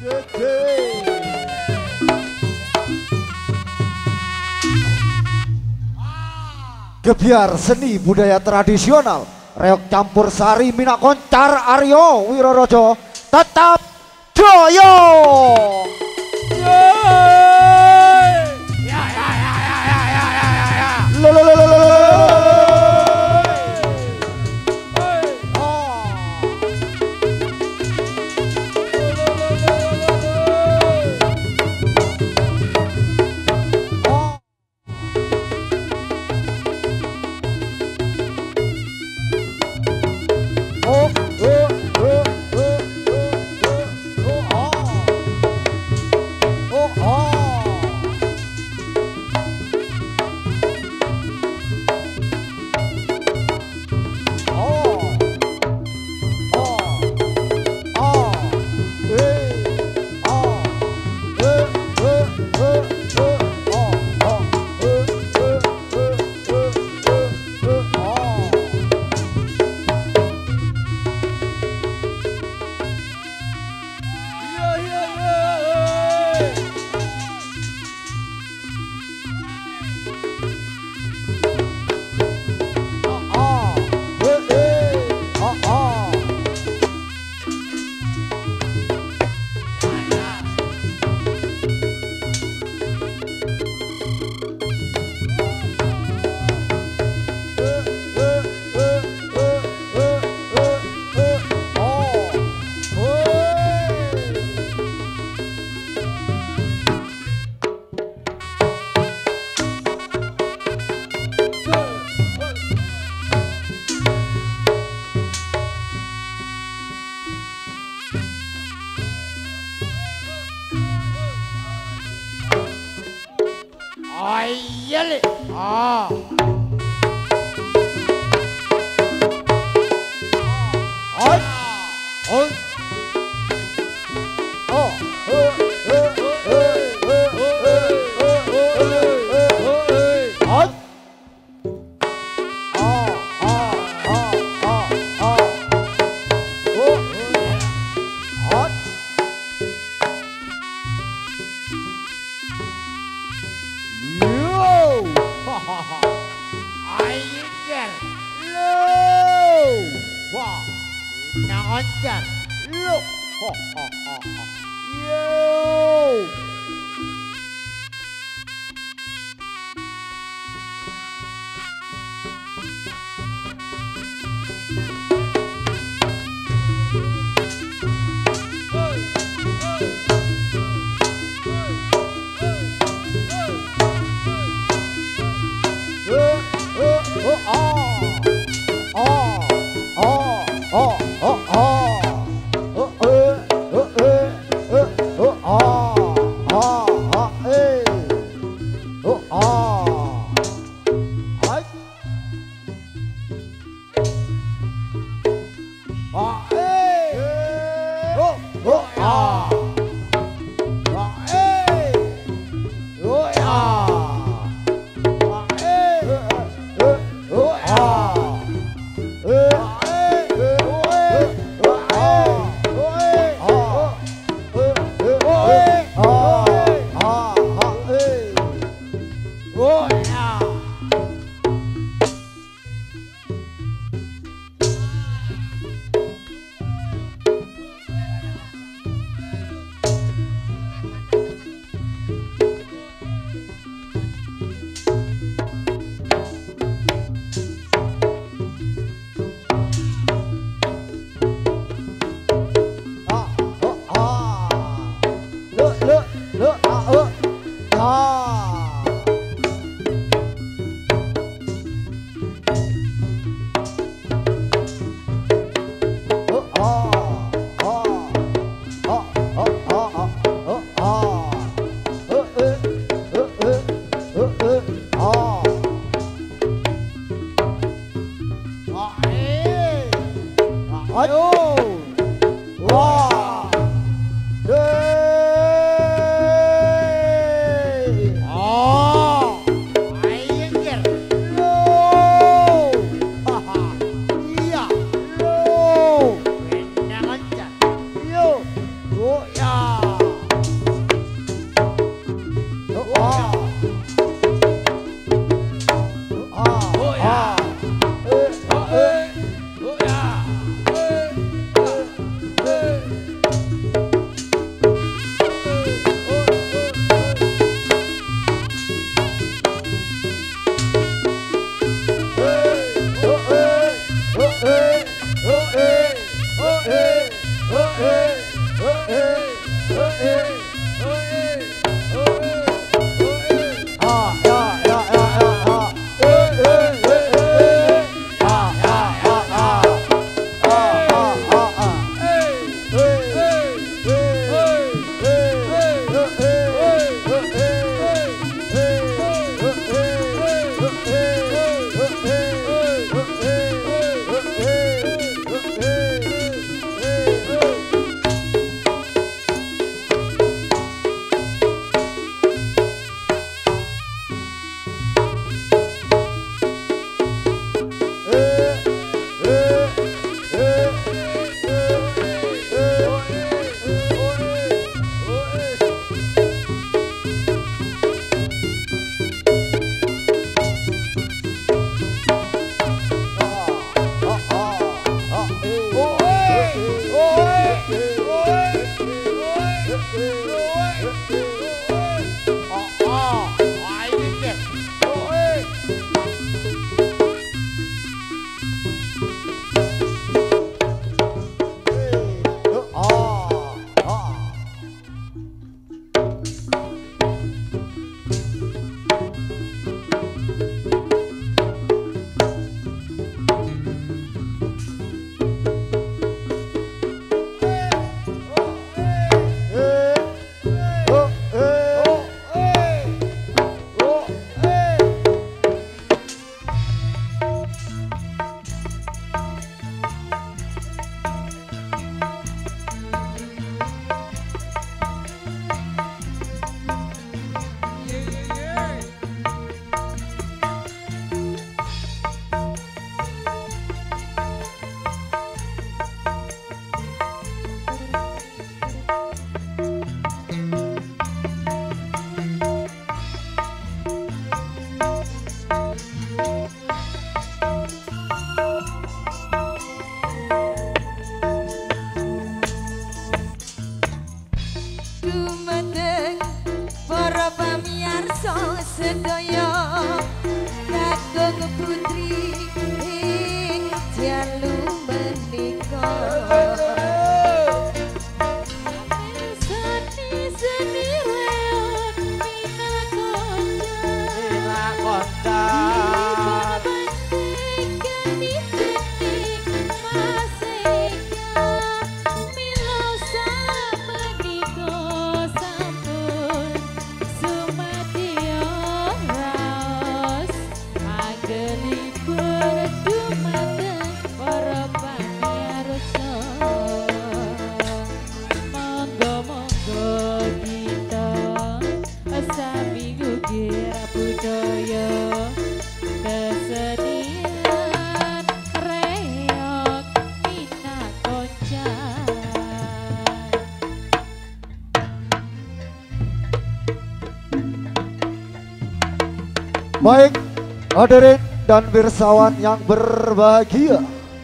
Gebiar seni budaya tradisional reok campur sari Mina Koncar Aryo Wirorojo tetap joyo. Ayale. Ah. Oi. Oi. Oh. Naoncan lu ho ho ho ho yo Baik, hadirin dan pirsawan yang berbahagia,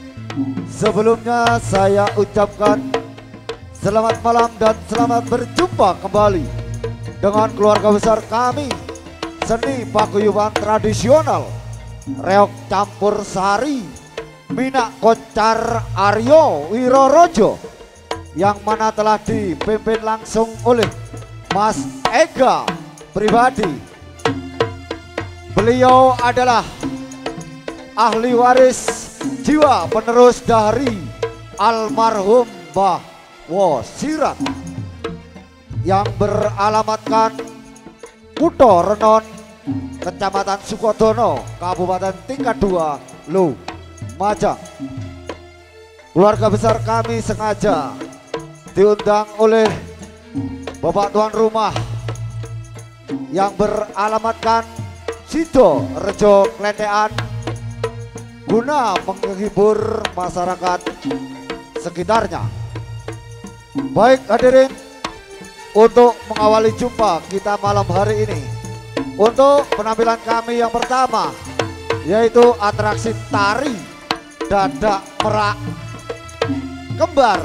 sebelumnya saya ucapkan selamat malam dan selamat berjumpa kembali dengan keluarga besar kami, seni paguyuban tradisional reok campur sari Minak Koncar Aryo Wirorojo, yang mana telah dipimpin langsung oleh Mas Ega pribadi. Beliau adalah ahli waris jiwa penerus dari almarhum Mbah Wosirat yang beralamatkan Kutha Renon, Kecamatan Sukodono, Kabupaten Tingkat 2, Lumajang. Keluarga besar kami sengaja diundang oleh Bapak tuan rumah yang beralamatkan Sido Rejo Klendean guna menghibur masyarakat sekitarnya. Baik hadirin, untuk mengawali jumpa kita malam hari ini, untuk penampilan kami yang pertama yaitu atraksi tari dadak merak kembar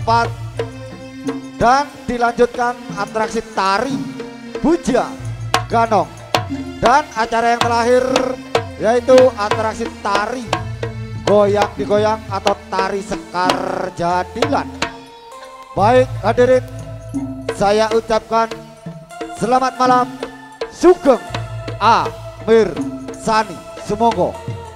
4, dan dilanjutkan atraksi tari buja ganong, dan acara yang terakhir yaitu atraksi tari goyang digoyang atau tari sekar jadilan. Baik hadirin, saya ucapkan selamat malam Sugeng Amir Sani Sumonggo.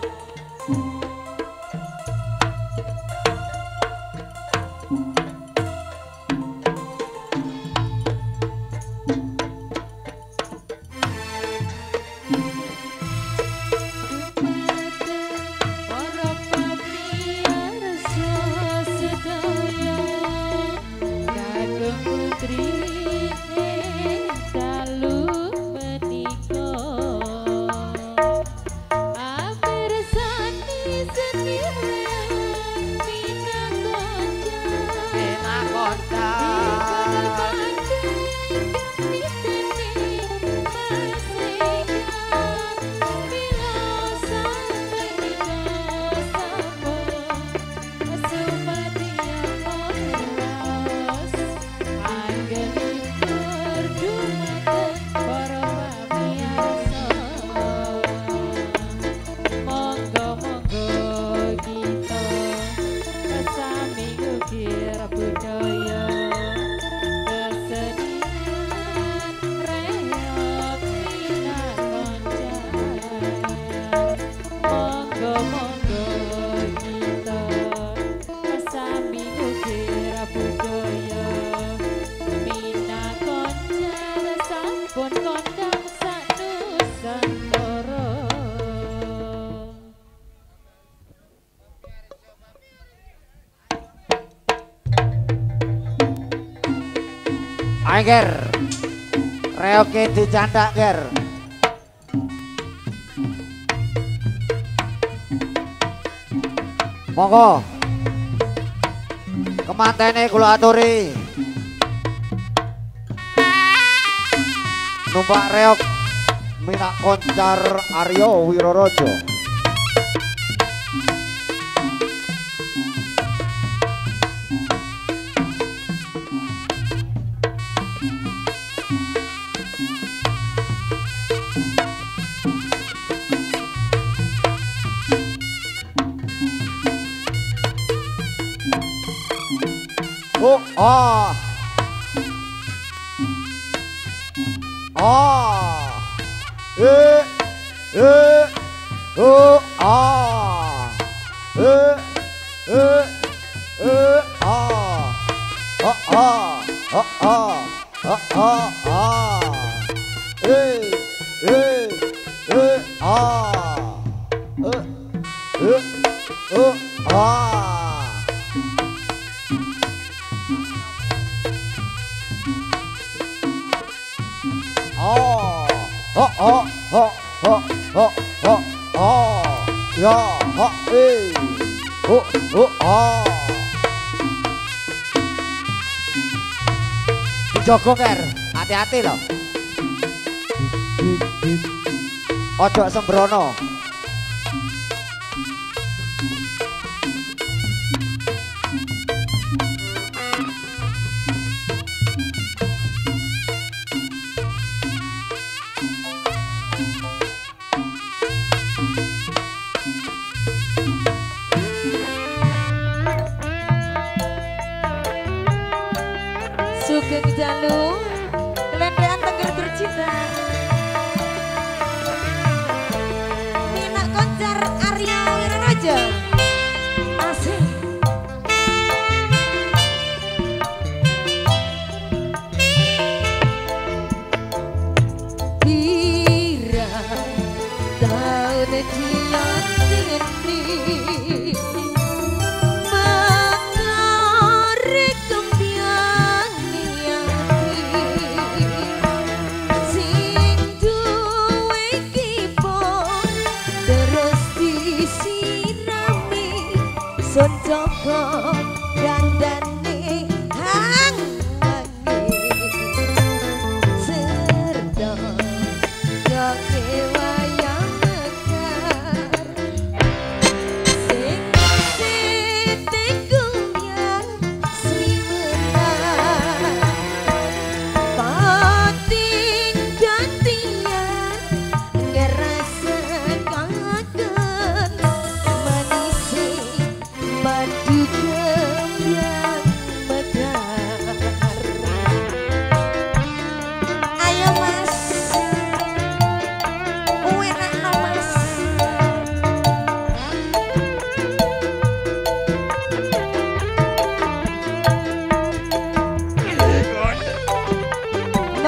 Ayo ger, reoke dicandak ger. Monggo, kemantene kula aturi. Numpak reok Minak Koncar Aryo Wirorojo. Oh, ah, ah, oh, ah, ah, oh, ah, oh, ah, oh, ah, ah, ah, ah. Oh, oh, oh, oh, oh, oh, oh, oh, ya, oh, oh, oh, oh. Dijogo ker, hati-hati loh. Ojo sembrono. Sugeng Jalu, kelendean Tengger tercinta. Minak Koncar Aryo Wirorojo. Asik. Pira tahun dion ini. Terus disiram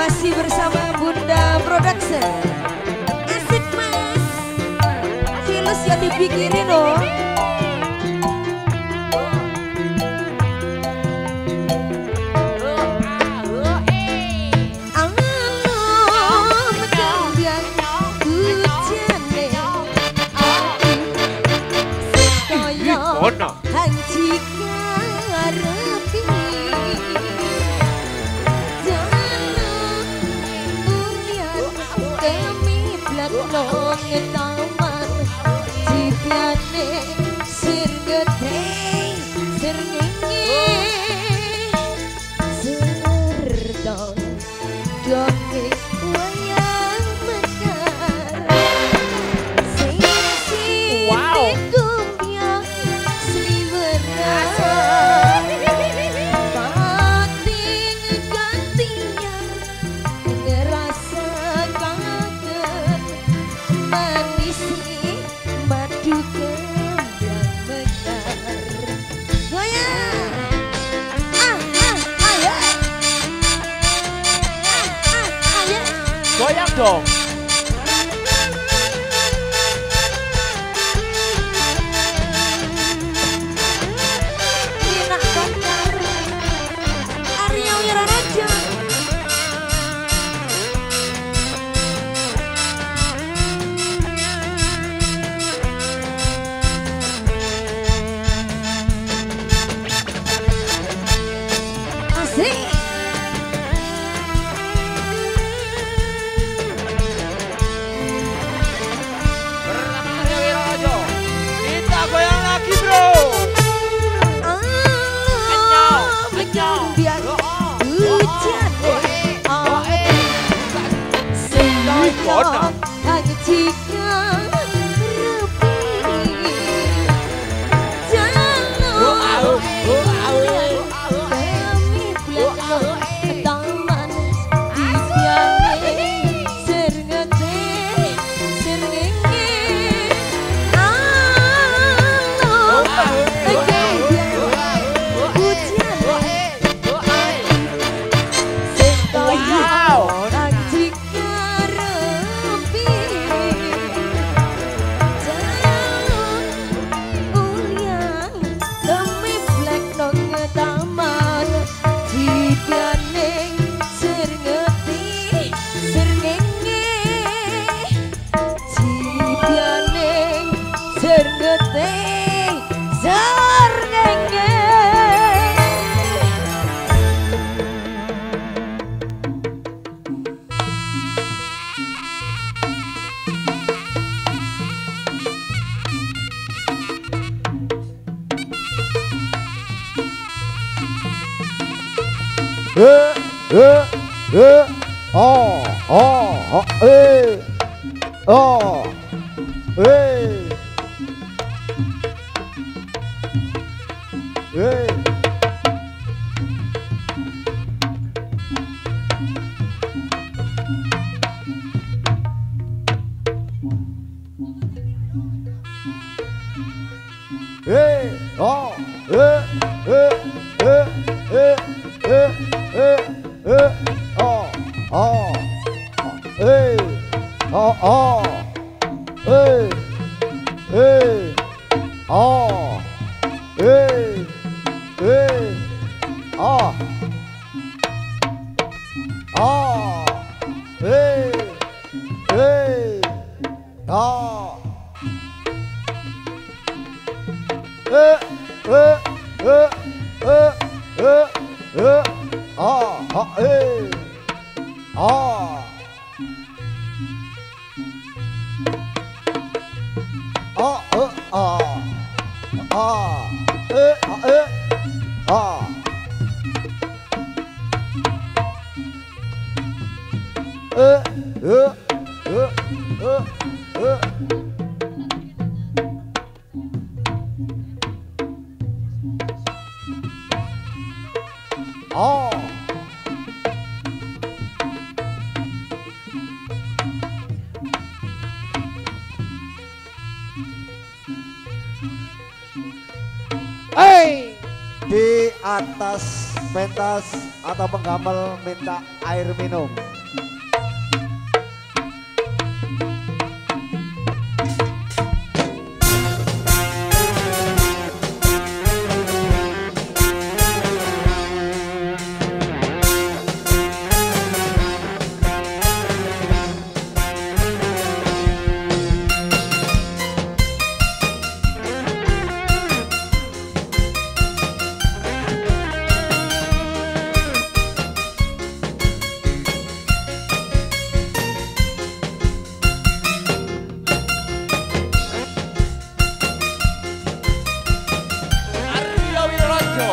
Masih bersama Bunda Production. Asik mas. Filus ya dipikirin loh. Goyang dong. Mina Koncar Arya Wiraraja. Asik. Goyang lagi bro. Biar hujan seloyong hanya jika di atas pentas atau penggamal minta air minum. Aryo Wirojo.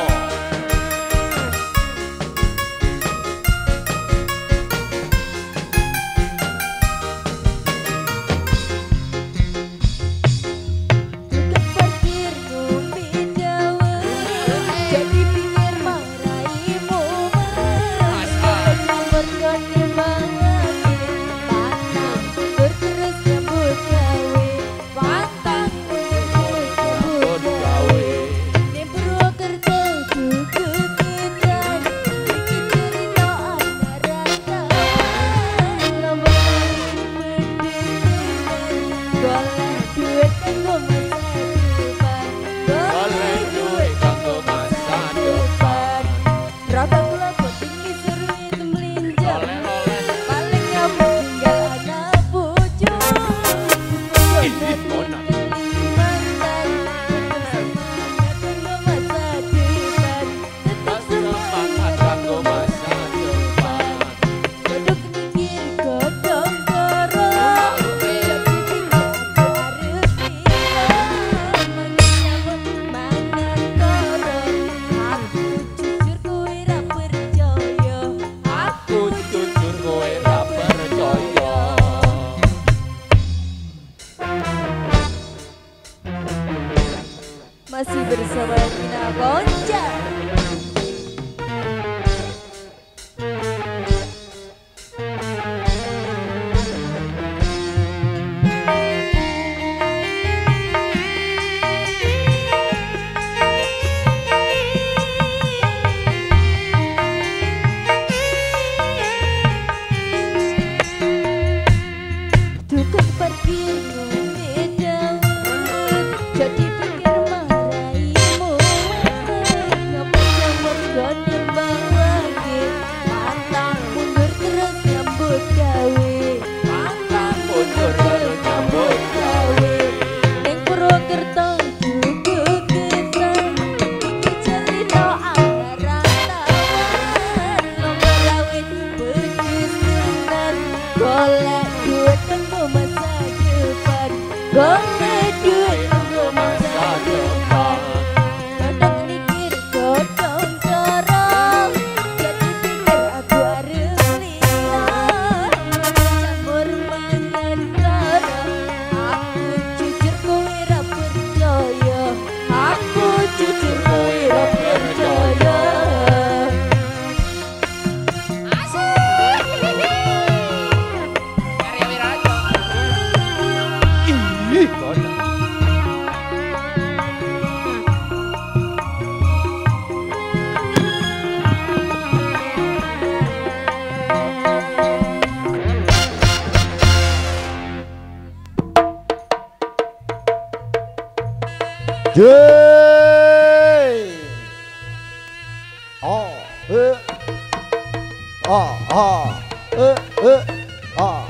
Tukang parkir ngombe dawet, jadi pinggir maraimu nomor kode banget, pantang mundur terus nyambut gawe, pantang mundur terus nyambut gawe. Ning Purwokerto gugutan, iki cerita antara-antara, nomor golek duit kanggo masa depan, golek duit kanggo masa depan. Rada kula tinggi sering itu melinjak, paling nyambut tinggal anak bojo. Ini kona. Mantan, tetap semangat kanggo masa depan, tetap semangat kanggo masa depan. Godhog mikir godhong karo, jadi pikir aku harus bilang, mangan karo, aku jujur kowe ra percaya, Aku jujur kowe ra percaya. masih bersama Tina Gonca. Tukang parkir ngombe dawet, jadi pikir maraimu nyamur gone bawake, pantang mundur terus nyambut gawe, Pantang mundur terus nyambut gawe. ning Purwokerto gugutan, iki cerita antara-antara, nomor rawit pejusunan, golek duit kanggo masa depan, golek duit kanggo masa depan. Godhong mikir godhong corong, jadi pikir aku harus lihat, campur mangan karo, aku jujur kowe ra percaya, aku jujur kowe ra percaya. Aryo Wirojo. Ini kona. Yeay. Oh, ah, ah, ah.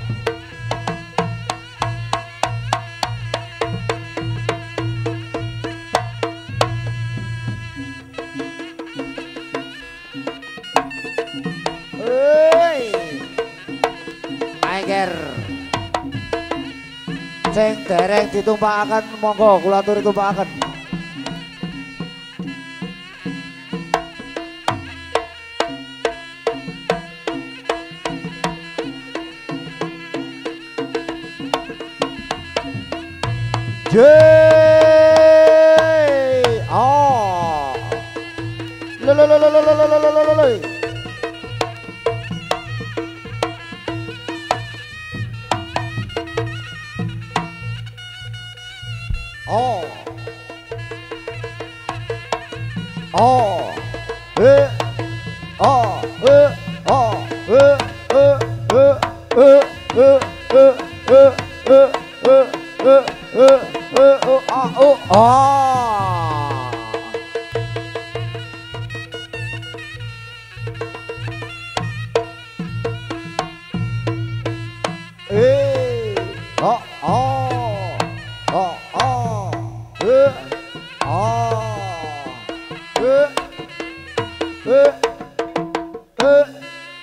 Hei, Maiker, sing dereng ditumpakaken monggo kula aturi tumpakaken. Yeay, oh, lo. Oh. Oh.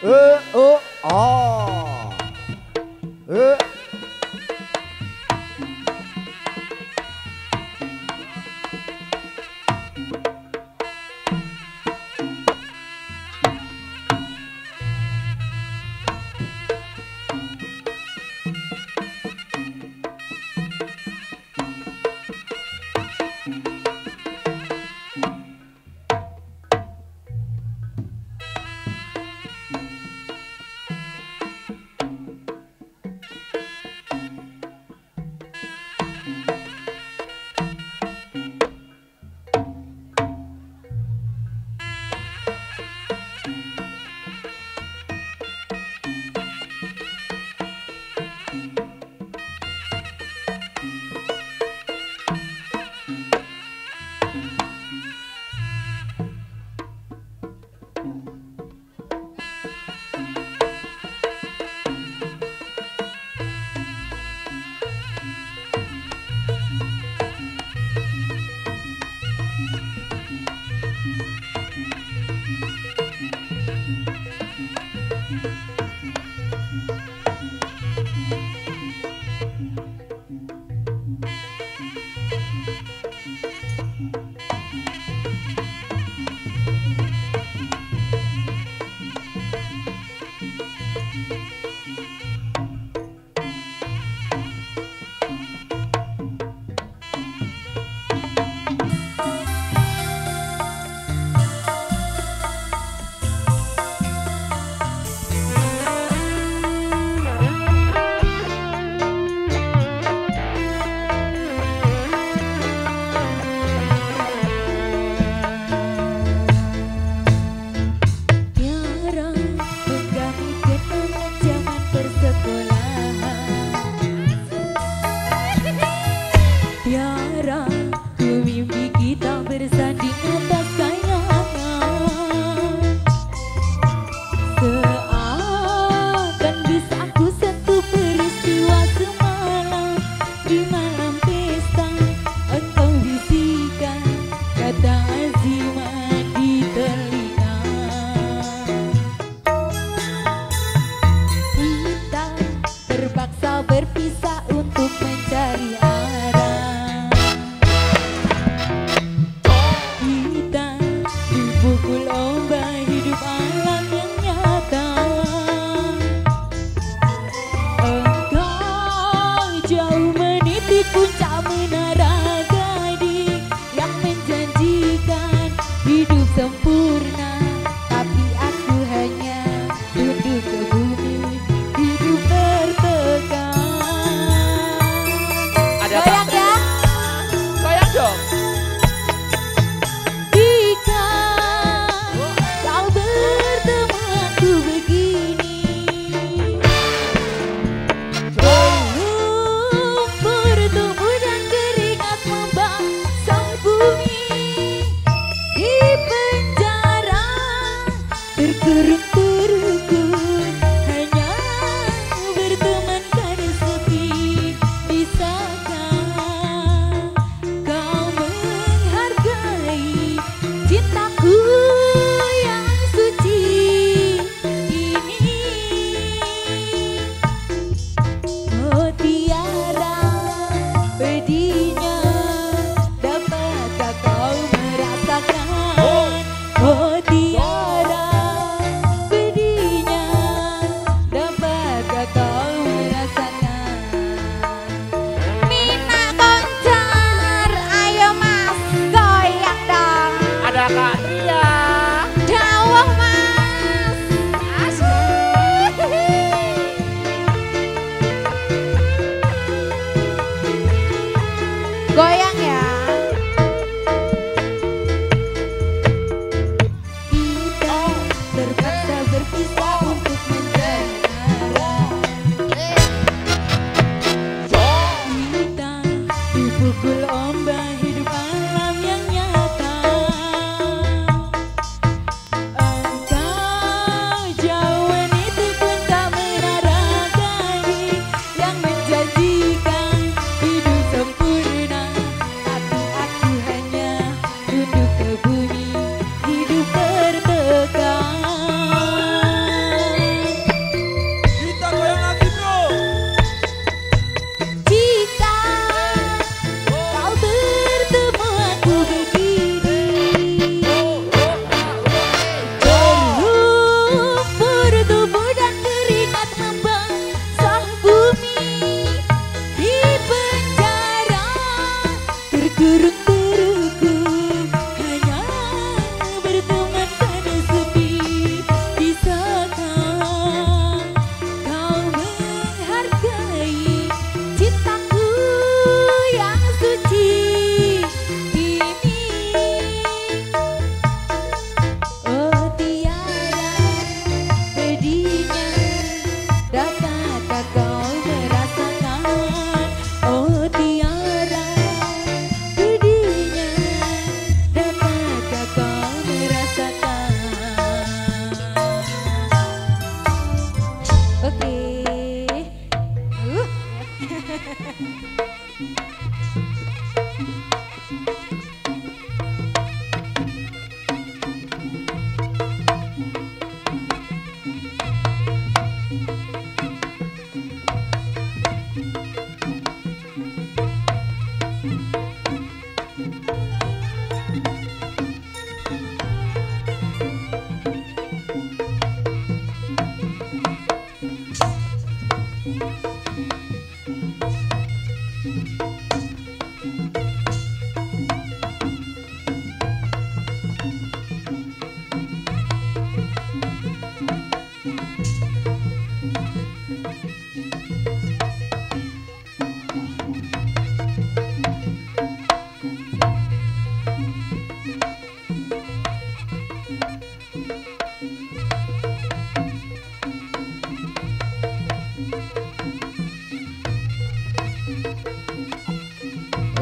oh, ah.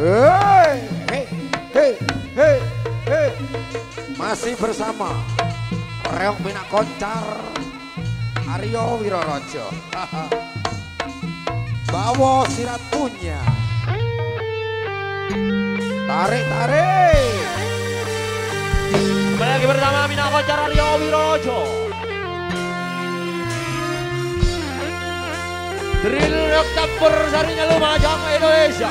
Hei, hei, hei, hei, hei. Masih bersama Reok Minak Koncar Aryo Wirorojo. Bawa sirat punya. Tarik, tarik. Kembali lagi bersama Minak Koncar Aryo Wirorojo. Drill Reok Campur Sarinya Lumajang Indonesia.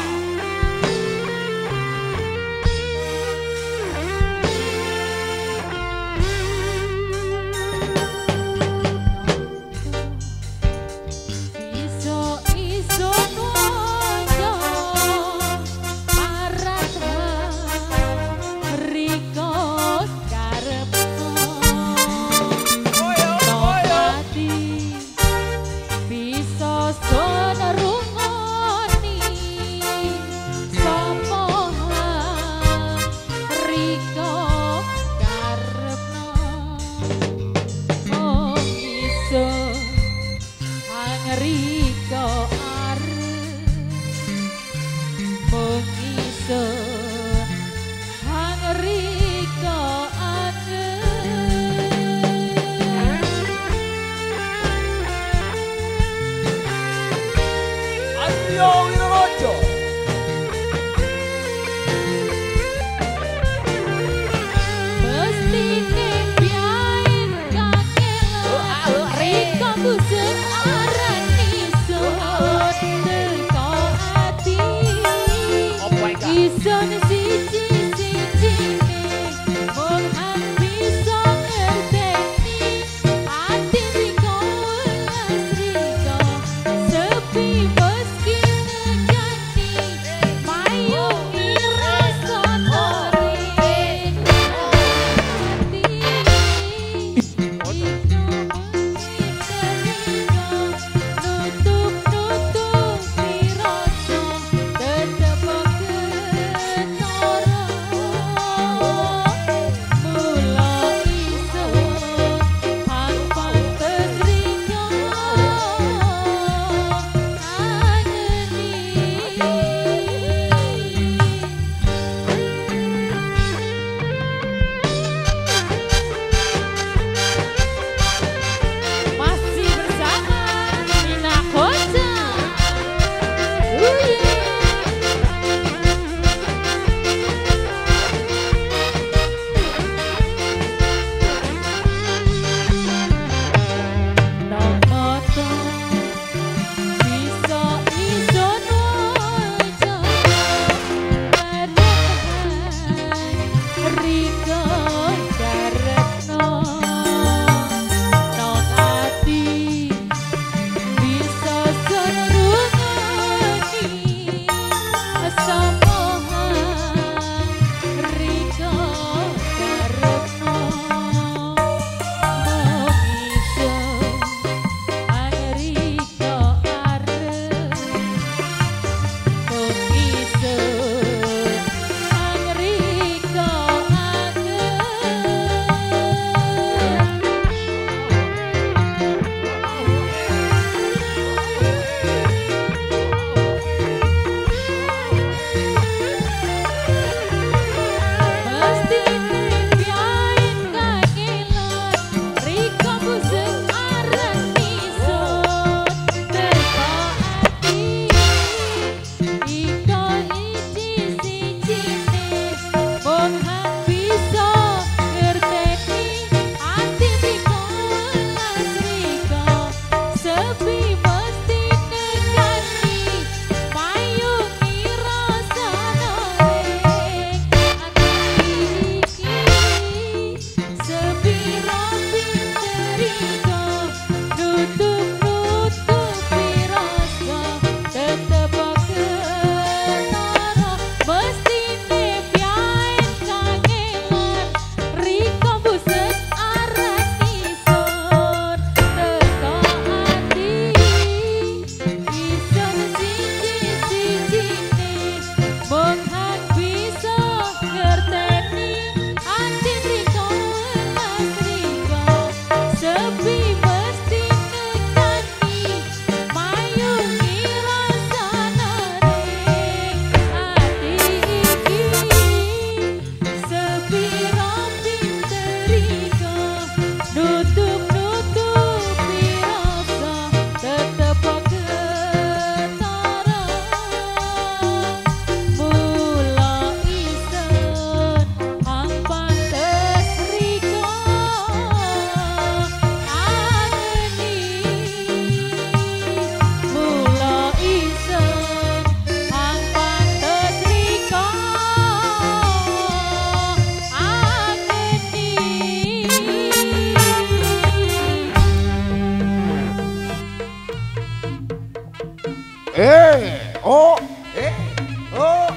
Oh, oh,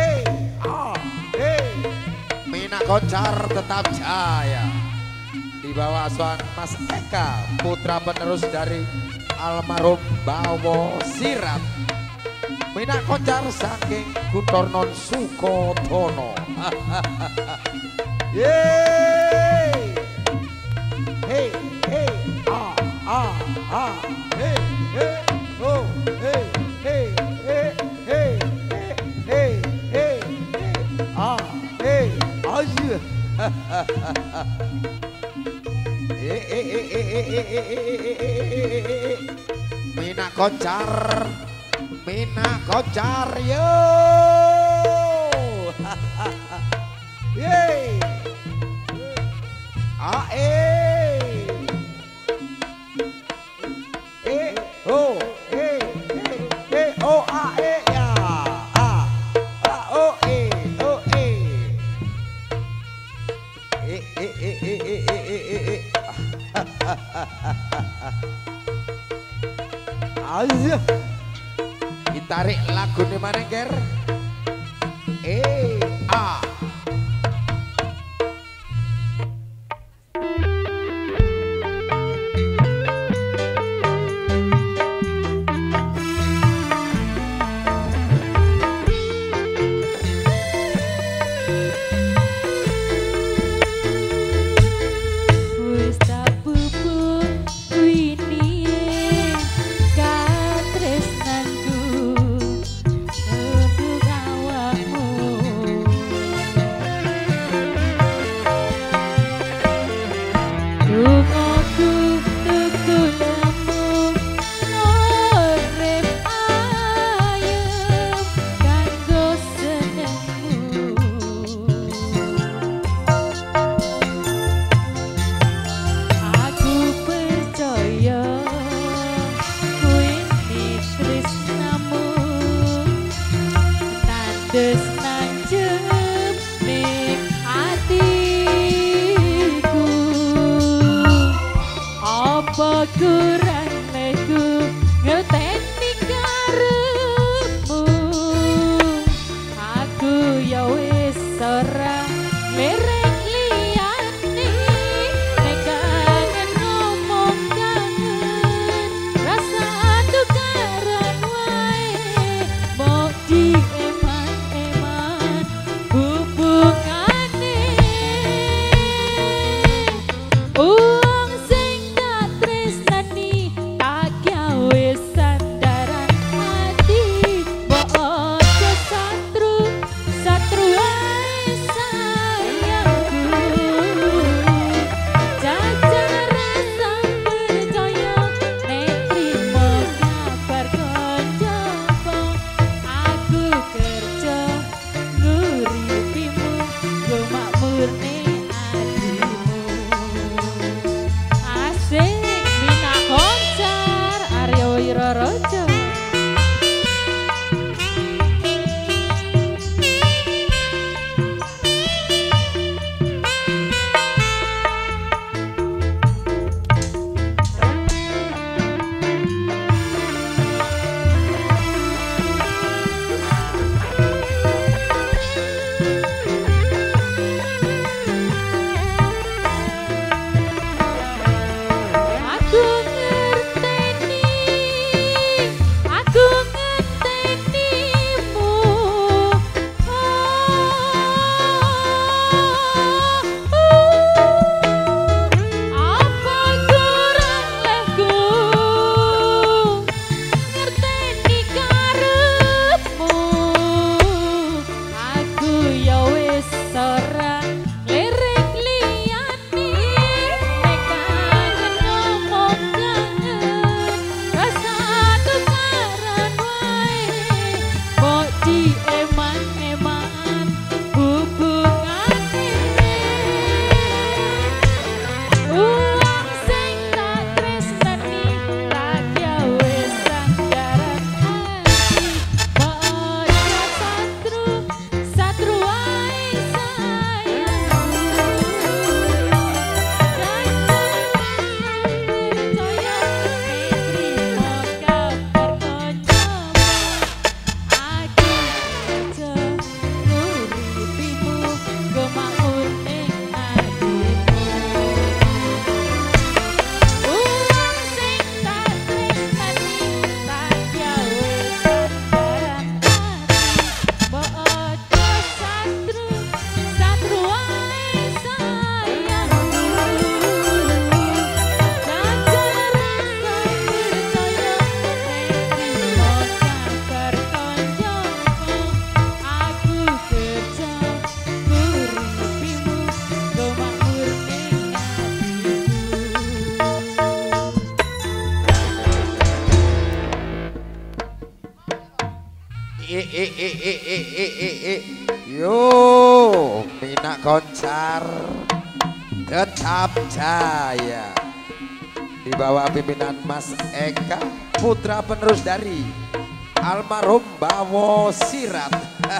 Mina Koncar tetap jaya di bawah asuhan Mas Eka, putra penerus dari almarhum Bawo Sirat. Mina Koncar saking Kutornon Sukodono. Yeay, hey, hey, hey, hey, oh, hey, hey, hey, hey, hey, hey, hey, aja. Mina Koncar, Mina Koncar, yo. Yeay. Aja. Ditarik lagu nih mana ger? Uang sing tak tresnani tak Yo, Mina Koncar tetap jaya di bawah pimpinan Mas Eka, putra penerus dari almarhum Bawo Sirat.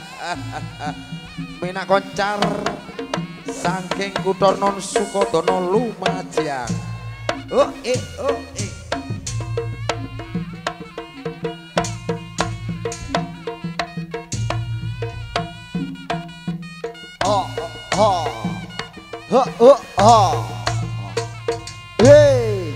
Mina Koncar saking kutha non Sukodono Lumajang. Oh. Hey.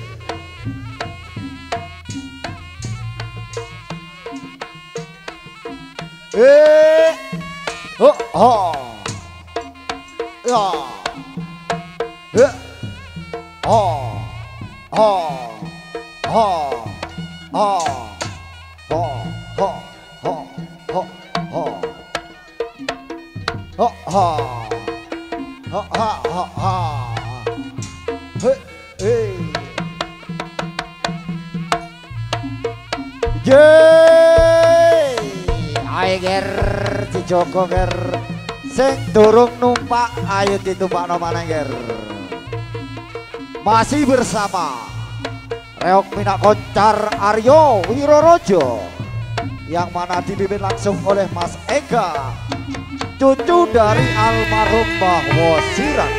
Ayo ger si Joko ger sing durung numpak ayo ditumpakno maneh ger. Masih bersama Reok Mina Koncar Aryo Wirorojo yang mana dipimpin langsung oleh Mas Ega, cucu dari almarhum Bawo Sirat.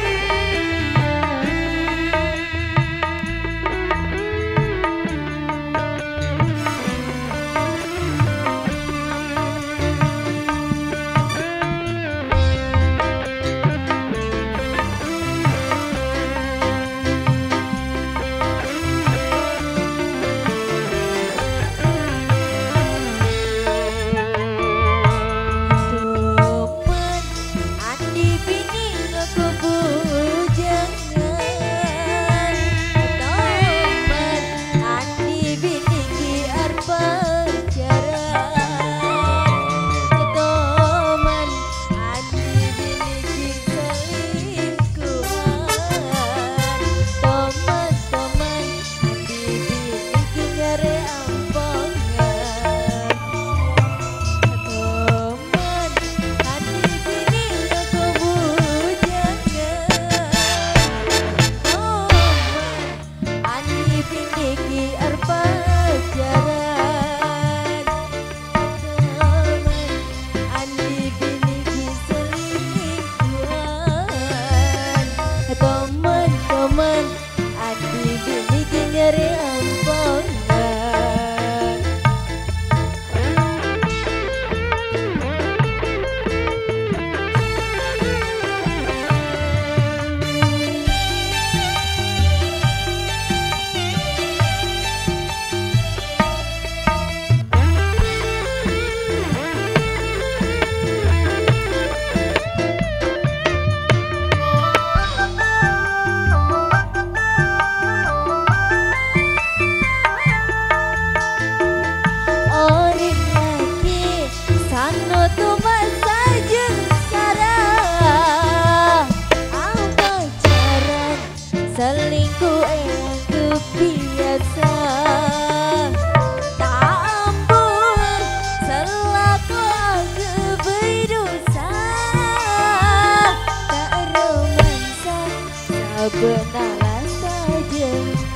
Benalah saja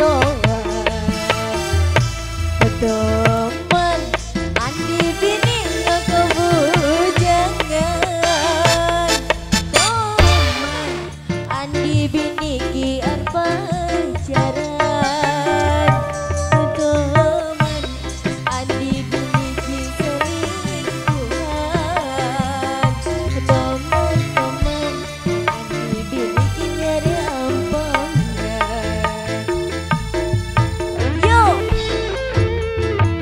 toa teman andi bini kebujangan teman andi bini ki arpa jaran teman andi bini ki selingkuhan teman-teman andi bini ki nyari ampungan. Yo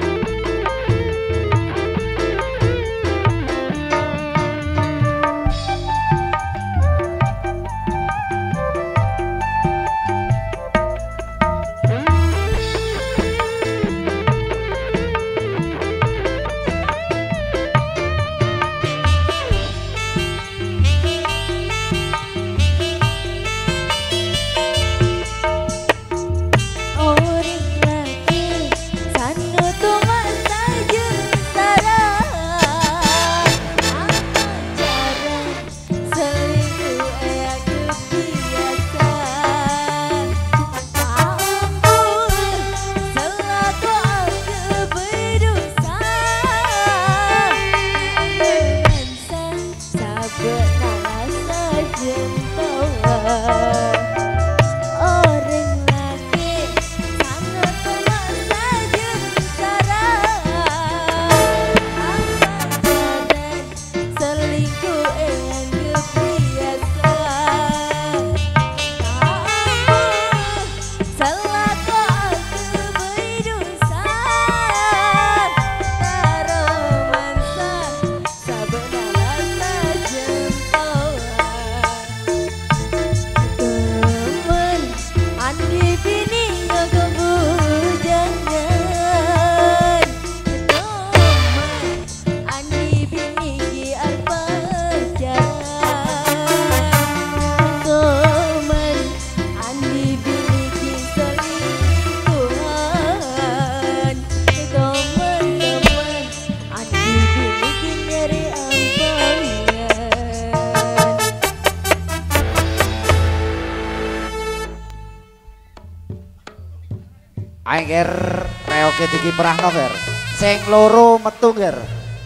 ger reoke dikiprahno ger. Sing loro metu ger.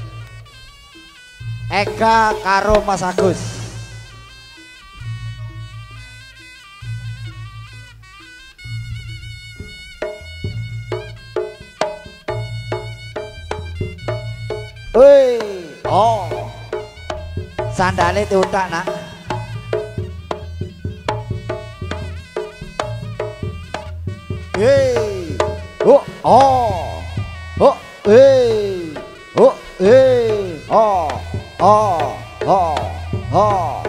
Ega karo Mas Agus. Woi, oh. Sandale diutak nak. Hey, oh, oh, oh, hey, oh, hey, oh, oh, oh, oh.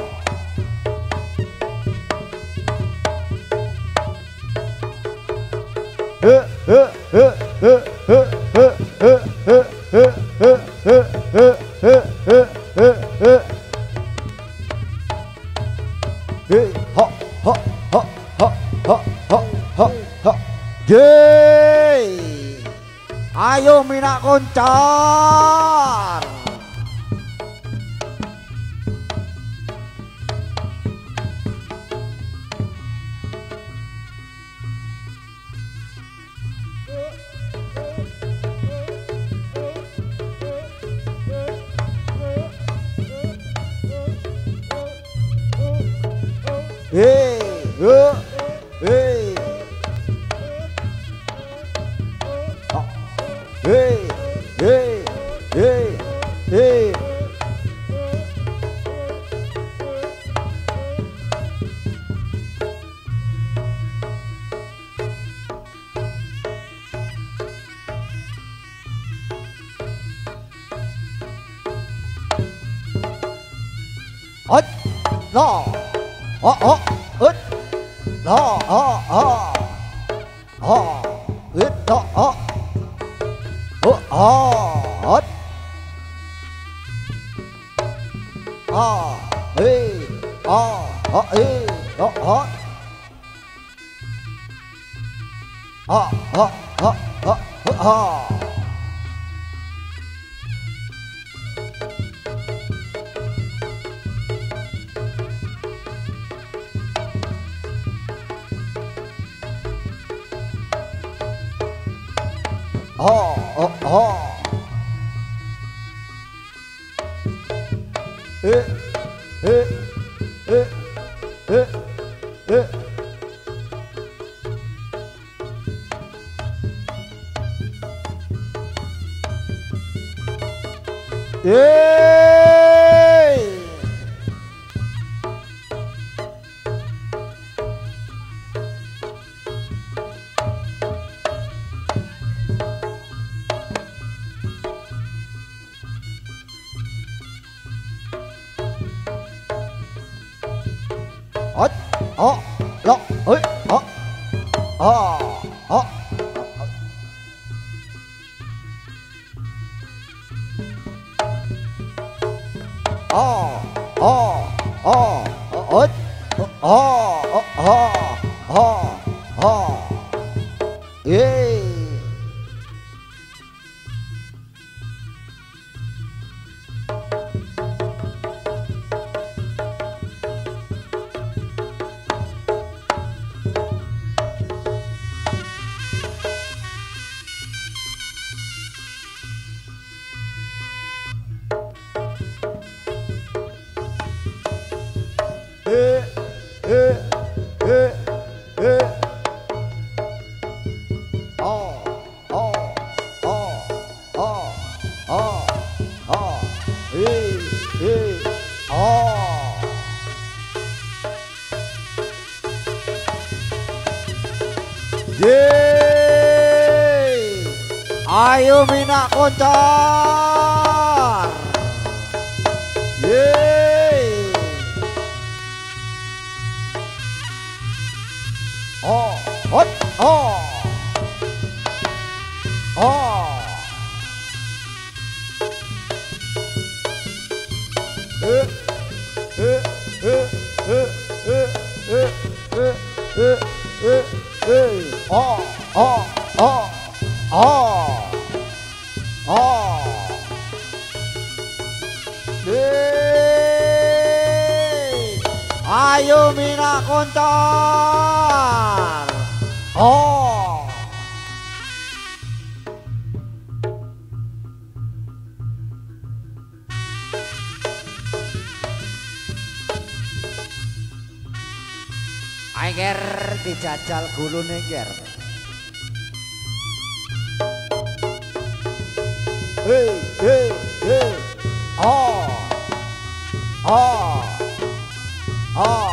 Ayo Minak Koncar. Hey, hey. Hey, hey, hey, hey. Ất, no, ất, no, ất, no, ất, ê, ê, Ayo Minak Koncar. Yeay. Oh, hot, oh. Oh. Eh, eh, eh, eh, eh, eh, eh, eh, eh, eh. Oh, oh, oh. Oh. Oh. Yeay. Ayo Minak Koncar. Oh. Ger dijajal gulune ger. Hey hey hey. Oh. Oh. Oh.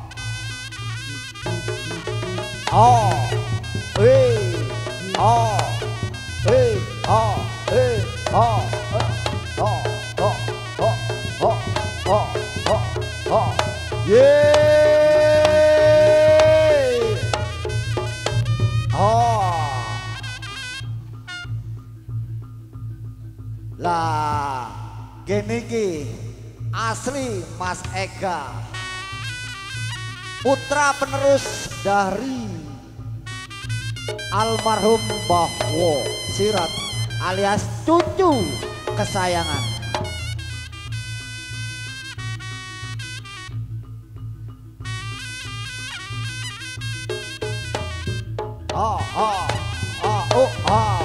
Oh. Hey. Oh. Hey. Oh. Hey. Oh. Oh. Oh. Oh. Oh. Oh. Oh. Oh. Yeah. Lah, gini ki asli Mas Ega, putra penerus dari almarhum Mbah Wo Sirat alias cucu kesayangan. Oh, oh, oh, oh, oh.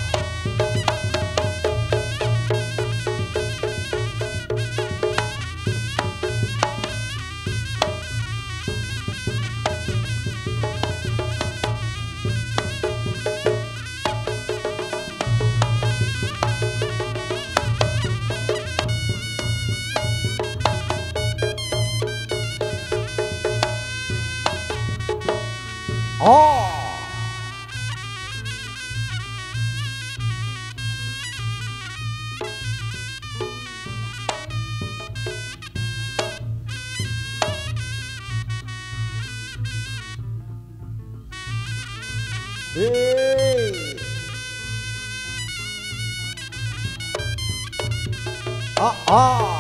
Oh. Hey. Oh, oh.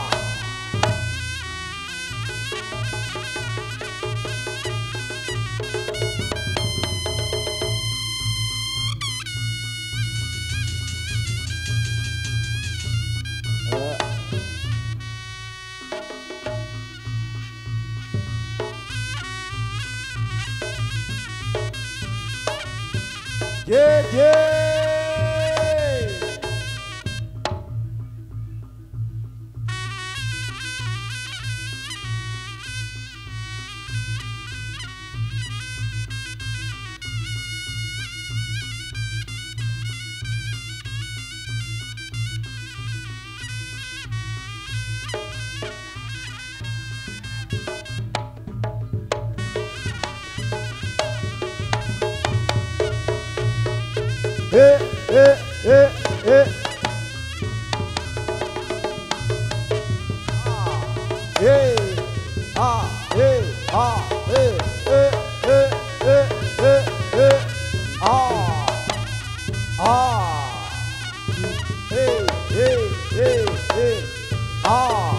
Yeah, yeah. Eh, eh, eh, eh. Eh, ah, eh, ah, eh, eh, eh, eh, eh, eh. Ah, ah. Eh, eh, eh, eh. Ah.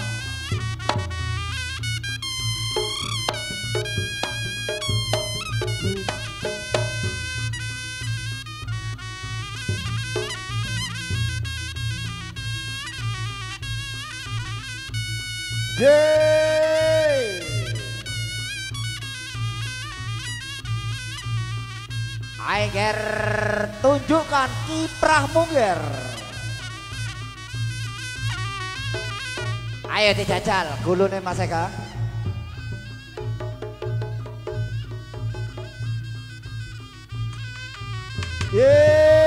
Yeay. Ayo Ger, tunjukkan kiprahmu Ger. Ayo dijajal gulune Mas Eka. Yeay.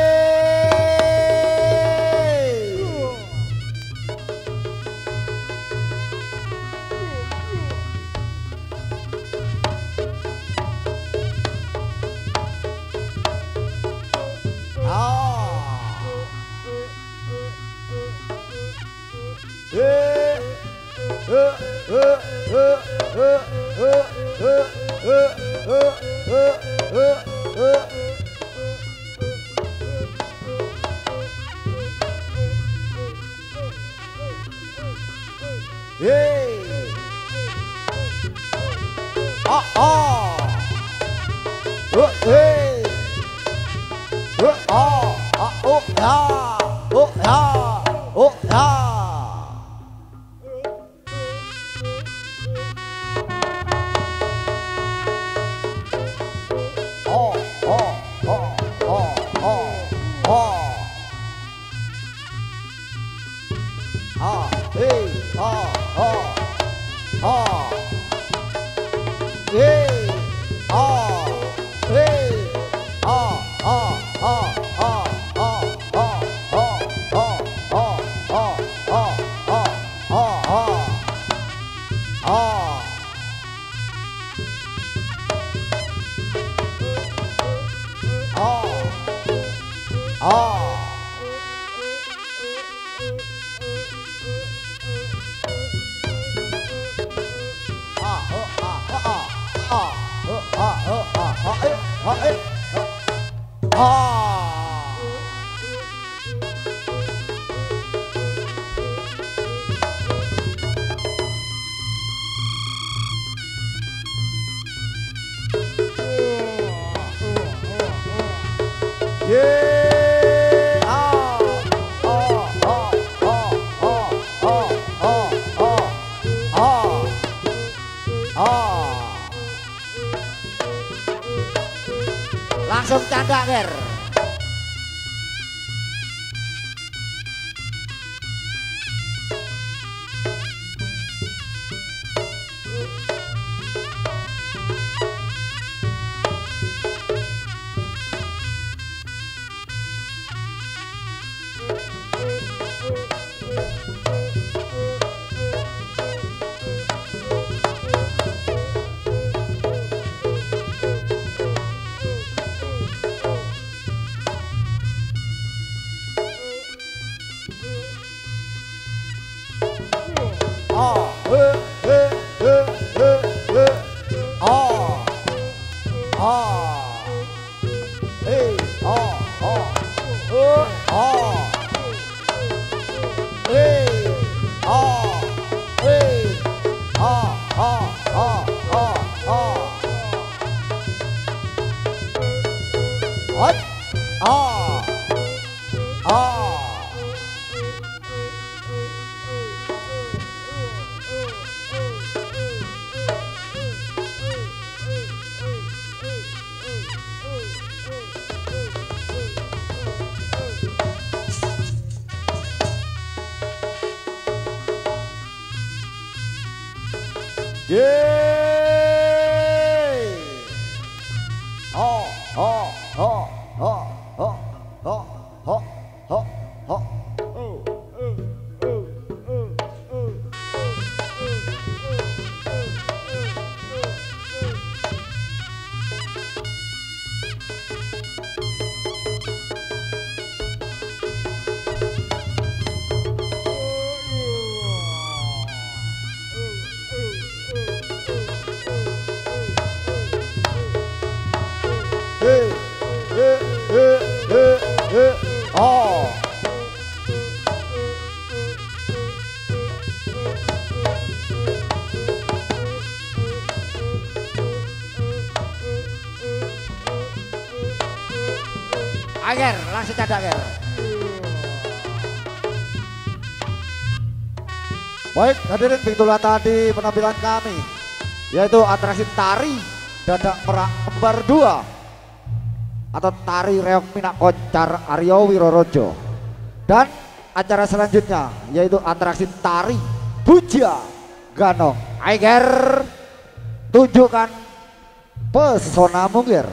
Hey. Oh, oh. Hey. Oh, oh, yeah. Oh, yeah. Oh, yeah. Oh, oh, oh, oh, oh, oh. Ah, hey, ah, ah, ah. Hey. Langsung canda ger. Ager, langsung cadak ger. Baik, hadirin begitulah tadi penampilan kami, yaitu atraksi tari Dadak Merak Kembar 2 atau tari reok Minak Koncar Aryo Wirorojo. Dan acara selanjutnya yaitu atraksi tari Buja Ganong. Ager, tunjukkan pesona mungkir.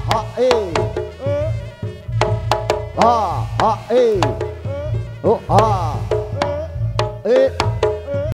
ha ha ha oh ha